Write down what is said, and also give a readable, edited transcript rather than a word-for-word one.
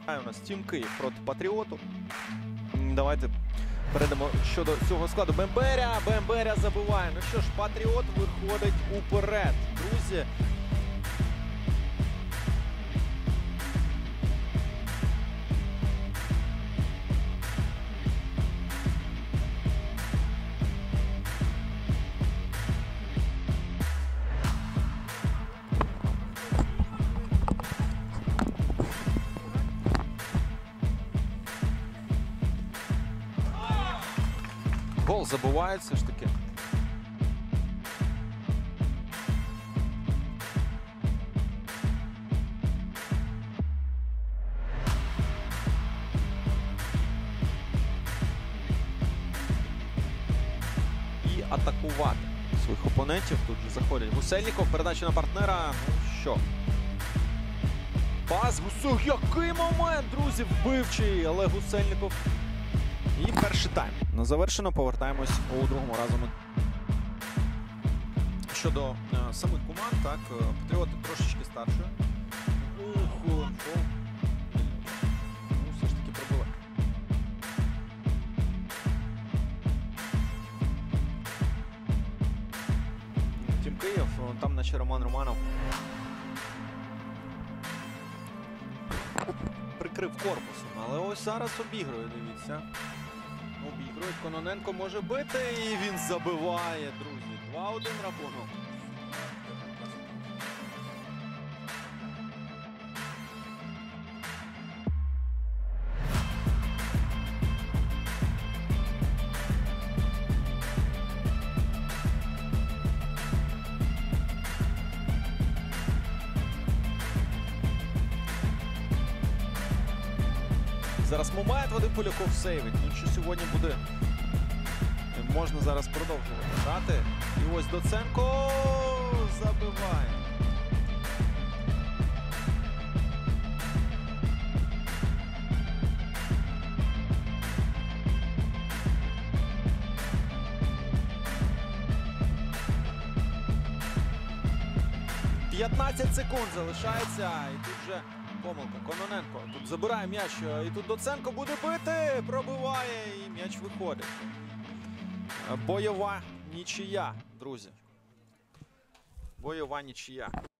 У нас Тім Київ проти Патріоту. Давайте перейдемо щодо цього складу. Бемберя забиває. Ну що ж, Патріот виходить уперед. Друзі. Гол забувають все ж таки. І атакувати своїх опонентів. Тут же заходять Гусельніков, передача на партнера. Ну що? Пас Гусух. Який момент, друзі, вбивчий. Але Гусельніков. І перший тайм. На завершено. Повертаємось у другому разу. Щодо самих команд, так, Патріоти трошечки старші. Ну, все ж таки пробили. Тім Київ, там наче Роман Романов прикрив корпусом, але ось зараз обігрує, дивіться. Обігрують, Кононенко може бити, і він забиває, друзі. 2-1 рахунок. Зараз момент, Вадим Поляков сейвить. Ну що сьогодні буде? Можна зараз продовжувати грати. І ось Доценко забиває. «15 секунд залишається. І тут вже помилка. Кононенко тут забирає м'яч. І тут Доценко буде бити. Пробиває і м'яч виходить. Бойова нічия, друзі. Бойова нічия.